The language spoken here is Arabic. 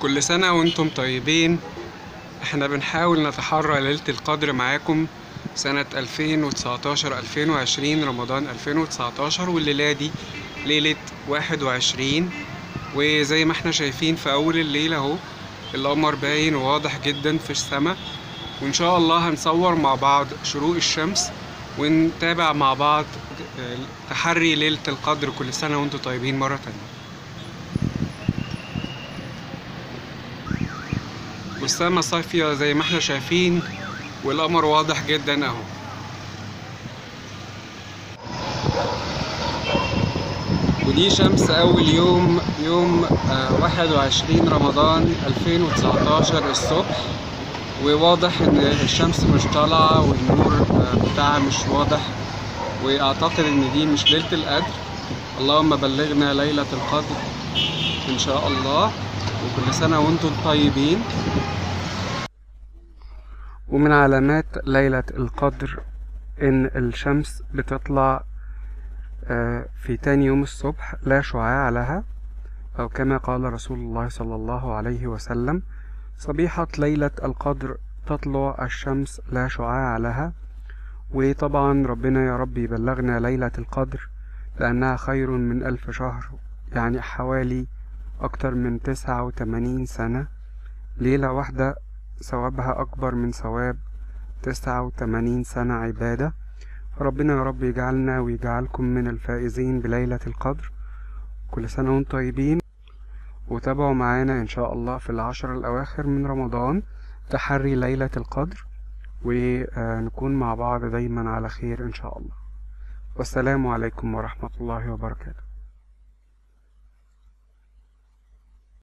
كل سنة وانتم طيبين. احنا بنحاول نتحرى ليلة القدر معاكم سنة 2019 2020 رمضان 2019، والليلة دي ليلة 21. وزي ما احنا شايفين في اول الليلة اهو القمر باين وواضح جدا في السماء، وان شاء الله هنصور مع بعض شروق الشمس ونتابع مع بعض تحري ليلة القدر. كل سنة وانتم طيبين مرة تانية. والسما صافية زي ما احنا شايفين والقمر واضح جدا اهو. ودي شمس اول يوم 21 رمضان 2019 الصبح، وواضح ان الشمس مش طالعة والنور بتاعها مش واضح، واعتقد ان دي مش ليلة القدر. اللهم بلغنا ليلة القدر ان شاء الله، وكل سنة وانتم طيبين. ومن علامات ليلة القدر ان الشمس بتطلع في تاني يوم الصبح لا شعاع لها، او كما قال رسول الله صلى الله عليه وسلم: صبيحة ليلة القدر تطلع الشمس لا شعاع لها. وطبعا ربنا يا رب يبلغنا ليلة القدر لأنها خير من 1000 شهر، يعني حوالي أكتر من 89 سنة. ليلة واحدة ثوابها أكبر من ثواب 89 سنة عبادة. ربنا يا رب يجعلنا ويجعلكم من الفائزين بليلة القدر. كل سنة وانتم طيبين، وتابعوا معانا إن شاء الله في العشر الأواخر من رمضان تحري ليلة القدر، ونكون مع بعض دايما على خير إن شاء الله. والسلام عليكم ورحمة الله وبركاته.